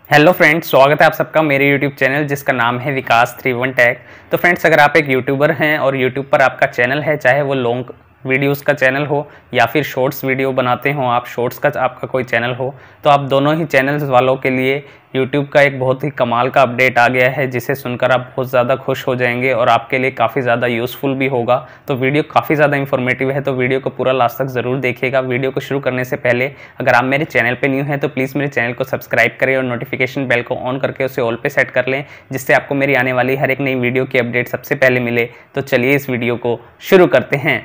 Hello friends, स्वागत है आप सबका मेरे यूट्यूब चैनल जिसका नाम है विकास 31 टैग। तो फ्रेंड्स, अगर आप एक यूट्यूबर हैं और यूट्यूब पर आपका चैनल है, चाहे वो लॉन्ग वीडियोस का चैनल हो या फिर शॉर्ट्स वीडियो बनाते हो, आप शॉर्ट्स का आपका कोई चैनल हो, तो आप दोनों ही चैनल्स वालों के लिए यूट्यूब का एक बहुत ही कमाल का अपडेट आ गया है, जिसे सुनकर आप बहुत ज़्यादा खुश हो जाएंगे और आपके लिए काफ़ी ज़्यादा यूज़फुल भी होगा। तो वीडियो काफ़ी ज़्यादा इंफॉर्मेटिव है, तो वीडियो को पूरा लास्ट तक ज़रूर देखिएगा। वीडियो को शुरू करने से पहले अगर आप मेरे चैनल पे न्यू हैं तो प्लीज़ मेरे चैनल को सब्सक्राइब करें और नोटिफिकेशन बेल को ऑन करके उसे ऑल पे सेट कर लें, जिससे आपको मेरी आने वाली हर एक नई वीडियो की अपडेट सबसे पहले मिले। तो चलिए इस वीडियो को शुरू करते हैं।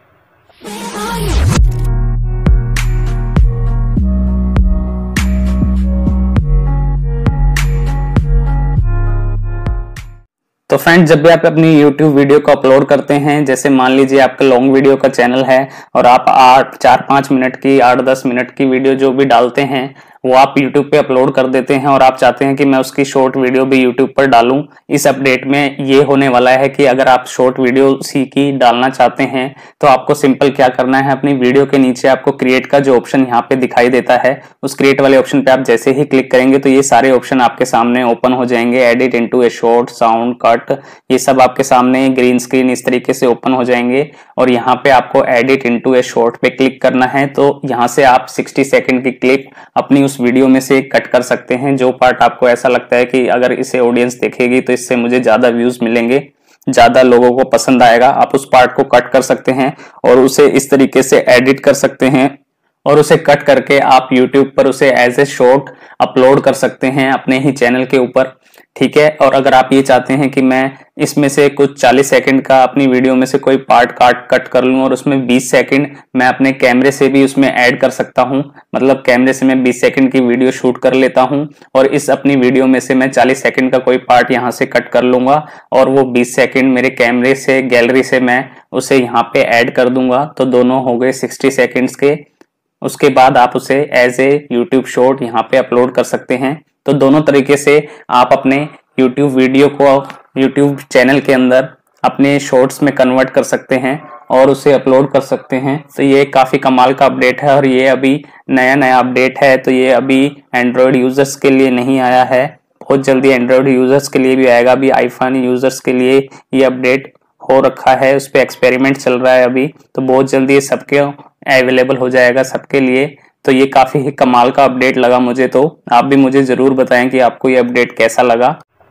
तो फ्रेंड्स, जब भी आप अपनी YouTube वीडियो को अपलोड करते हैं, जैसे मान लीजिए आपका लॉन्ग वीडियो का चैनल है और आप 4-5 मिनट की 8-10 मिनट की वीडियो जो भी डालते हैं वो आप YouTube पे अपलोड कर देते हैं और आप चाहते हैं कि मैं उसकी शॉर्ट वीडियो भी YouTube पर डालूं। इस अपडेट में ये होने वाला है कि अगर आप शॉर्ट वीडियो सी की डालना चाहते हैं तो आपको सिंपल क्या करना है, अपनी वीडियो के नीचे आपको क्रिएट का जो ऑप्शन यहाँ पे दिखाई देता है, उस क्रिएट वाले ऑप्शन पे आप जैसे ही क्लिक करेंगे तो ये सारे ऑप्शन आपके सामने ओपन हो जाएंगे। Edit into a short, sound, cut, ये सब आपके सामने ग्रीन स्क्रीन इस तरीके से ओपन हो जाएंगे और यहाँ पे आपको एडिट इनटू ए शॉर्ट पे क्लिक करना है। तो यहाँ से आप 60 सेकंड की क्लिप अपनी उस वीडियो में से कट कर सकते हैं। जो पार्ट आपको ऐसा लगता है कि अगर इसे ऑडियंस देखेगी तो इससे मुझे ज्यादा व्यूज मिलेंगे, ज्यादा लोगों को पसंद आएगा, आप उस पार्ट को कट कर सकते हैं और उसे इस तरीके से एडिट कर सकते हैं और उसे कट करके आप YouTube पर उसे एज ए शॉर्ट अपलोड कर सकते हैं अपने ही चैनल के ऊपर। ठीक है, और अगर आप ये चाहते हैं कि मैं इसमें से कुछ 40 सेकंड का अपनी वीडियो में से कोई पार्ट कट कर लूं और उसमें 20 सेकंड मैं अपने कैमरे से भी उसमें ऐड कर सकता हूं, मतलब कैमरे से मैं 20 सेकंड की वीडियो शूट कर लेता हूं और इस अपनी वीडियो में से मैं 40 सेकंड का कोई पार्ट यहां से कट कर लूंगा और वो 20 सेकंड मेरे कैमरे से गैलरी से मैं उसे यहाँ पे ऐड कर दूंगा। तो दोनों हो गए 60 सेकेंड्स के। उसके बाद आप उसे एज ए यूट्यूब शॉर्ट यहाँ पे अपलोड कर सकते हैं। तो दोनों तरीके से आप अपने यूट्यूब वीडियो को यूट्यूब चैनल के अंदर अपने शॉर्ट्स में कन्वर्ट कर सकते हैं और उसे अपलोड कर सकते हैं। तो ये काफ़ी कमाल का अपडेट है और ये अभी नया अपडेट है, तो ये अभी एंड्रॉयड यूजर्स के लिए नहीं आया है, बहुत जल्दी एंड्रॉयड यूजर्स के लिए भी आएगा। अभी आईफोन यूजर्स के लिए ये अपडेट हो रखा है, उस पर एक्सपेरिमेंट चल रहा है अभी, तो बहुत जल्दी ये सबके अवेलेबल हो जाएगा सबके लिए। तो ये काफी ही कमाल का अपडेट लगा मुझे। तो आप भी मुझे जरूर बताएं कि आपको ये अपडेट कैसा लगा।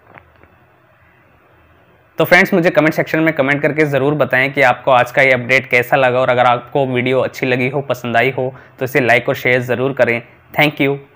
तो फ्रेंड्स, मुझे कमेंट सेक्शन में कमेंट करके ज़रूर बताएं कि आपको आज का ये अपडेट कैसा लगा और अगर आपको वीडियो अच्छी लगी हो, पसंद आई हो, तो इसे लाइक और शेयर ज़रूर करें। Thank you.